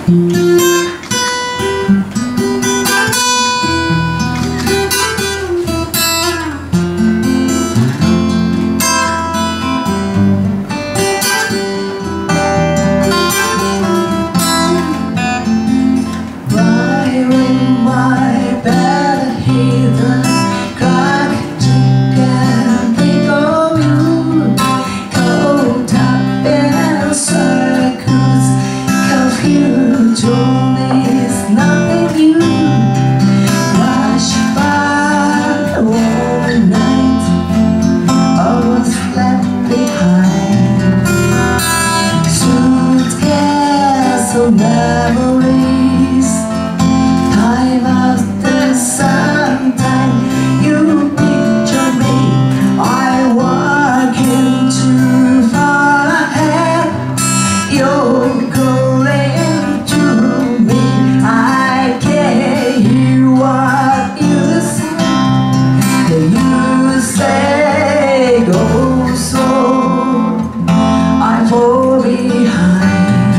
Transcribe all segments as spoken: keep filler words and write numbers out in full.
Memories, time after some time, you picture me. I walk too far ahead. You're calling to me. I can't hear what you say. You say go slow, I fall behind.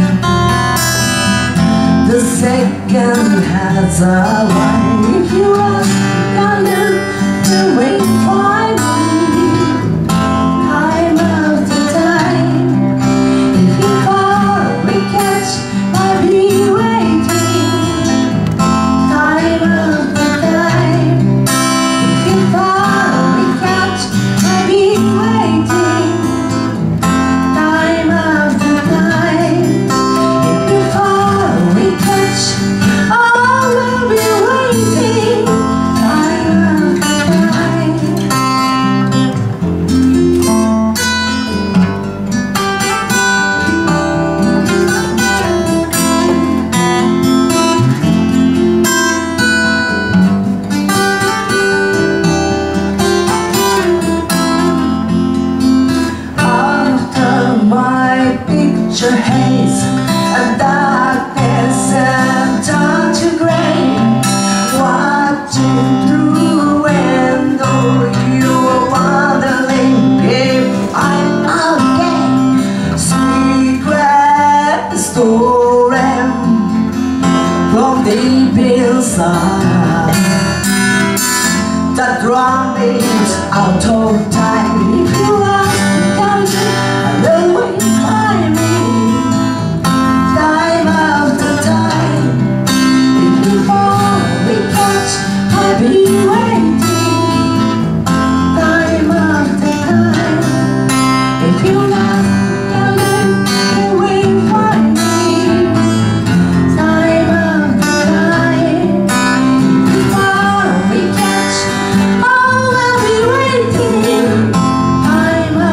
The second has arrived. If you are gonna to wait for me, time after time. If you fall, we catch, I'll be waiting. Time after time. If you fall, we catch, I'll be waiting. Time after time. If you fall, we catch, I will be waiting. Time after time. After my picture haze and darkness and turn to grey, watching through window, you are wondering if I'm okay. Secret story from deep inside that runs out of time. If you are coming, then wait by me. Time after time. If you fall, we catch, I'll be waiting. Time after time. If you love, then wait for me. Time after time. If you fall, we catch, oh, I'll be waiting. Time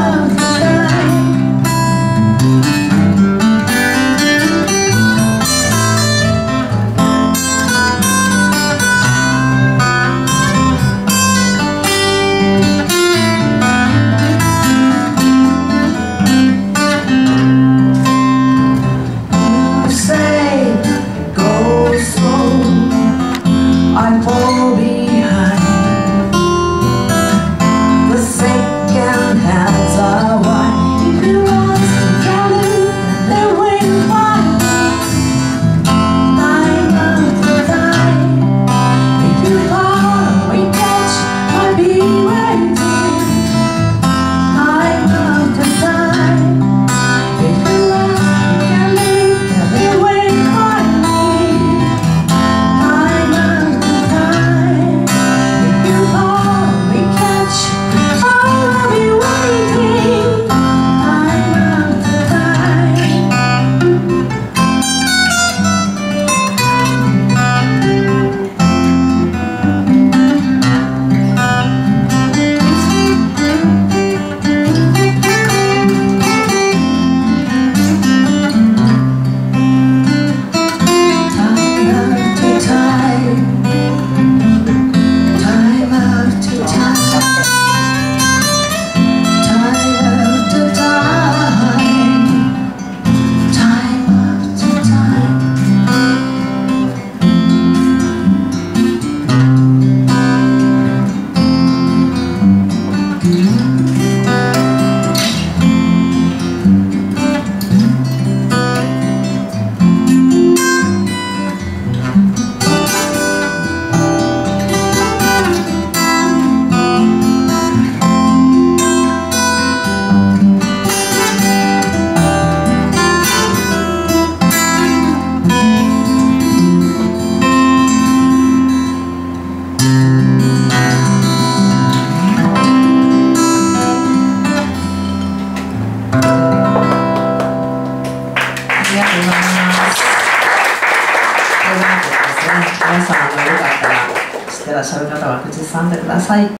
らっしゃる方は口ずさんでください。